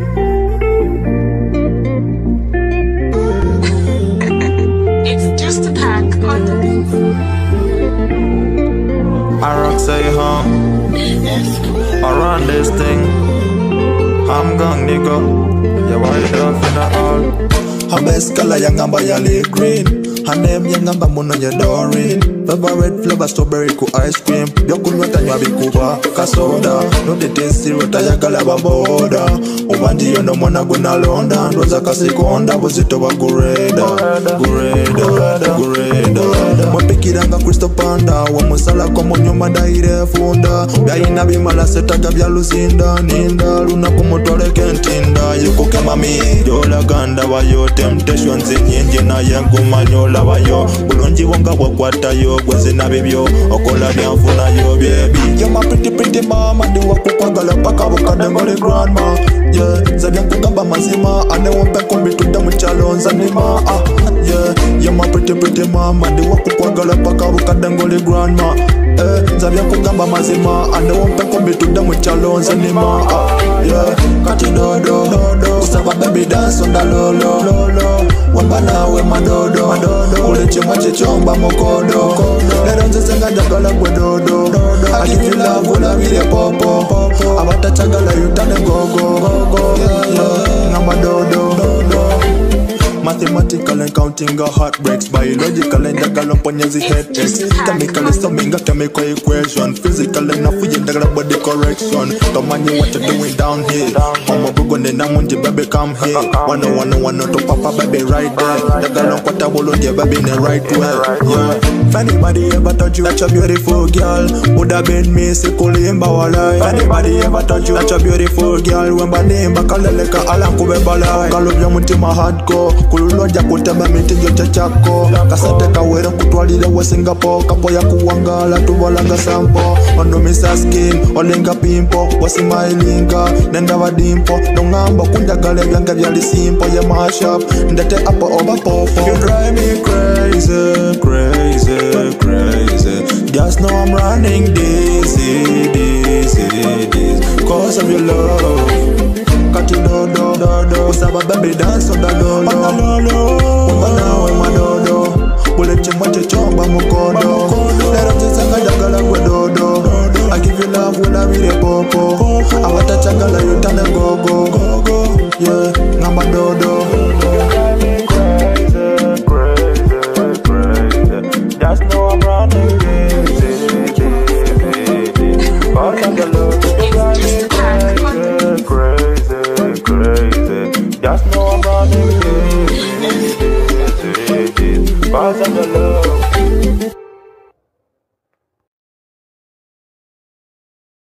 It's just a pack on the beat. Roxcey, I run this thing. I'm gang nigga. Yeah, why you don't feel at all? Her best color young and violet green. Her name young and bamuno ya Doreen. Favorite flavor strawberry ku ice cream. Byokunywa nywa bikuba kasoda. No the tasty rotayagala baboda. Ubandi yono mwana guna londa. Ndoza kasikonda buzito wa gureda. Mwapikiranga Kristo panda. Wamusala kwa monyoma daire funda. Byaina bimala setaga bya luzinda. Ninda luna kumutole kentinda. Yuko kemami yola ganda wayo. Temptations nyingi na yangu manyola wayo. Bulonji wonga wakwata yo. Gwezi na bibyo okola byanfuna yo baby. You're my pretty mama. Ndi wakukwagala paka wakadengole grandma. Yeah, zabya kugamba mazima. Ane wampe kumbituda mchalo nzanima. Yeah, you're my pretty mama. Ndi wakukwagala paka wakadengole grandma. Zabya kugamba mazima. Ane wampe kumbituda mchalo nzanima. Yeah, kati dodo Usaba baby dance on the lolo. Wambana we madodo. Ule chimwa chichomba mokodo. Lero nzesenga jagala kwe dodo. I give you love ula vile popo. Abata chagala yutane gogo. Yeah, ngamba dodo. Mathematical and counting our heartbreaks. Biological and dagal uponyezi headaches. Chemical summing a chemical equation. Physical enough for you dagal body correction. Come on, you what you doing down here? Mama bugon and namunji baby come here. One to papa baby right there. Dagal on kwata bolo dia baby in the right way. Yeah. If anybody ever touch you, that's a beautiful girl. Woulda been me sikuli imba walai. If anybody ever touch you, that's a beautiful girl. Wemba nimba kaleleka alanku bebalai. Kalubya mutima hardcore. Kululwaja kutema mitijo chachako. Kasate kawere kutwalile we Singapore. Kapo ya kuwangala tuwalanga sampo. Ondo misa skin, olenga pimpo. Wasimailinga, nenda wadimpo. Nongamba kunjagale vyange vyali simpo. Ye mashup, ndete apa over popo. You drive me crazy. Just know I'm running dizzy. Cause of your love. Kati dodo Usaba baby dance on the lolo. Umbana we madodo. Ule chimwa chichomba mukodo. Lero tisanga jagala kwe dodo. I give you love ula vile popo. Awata chagala yutane gogo. Yeah, ngamba dodo. Just know I'm running dizzy. Cause of your love. Just know I'm running cause of the love.